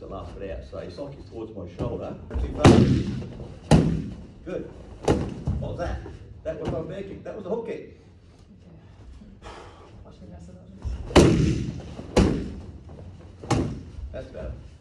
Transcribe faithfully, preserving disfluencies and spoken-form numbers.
the last bit out, so you sock it towards my shoulder. Too far. Good. What was that? That was my bear kick. That was the hook kick. That's better.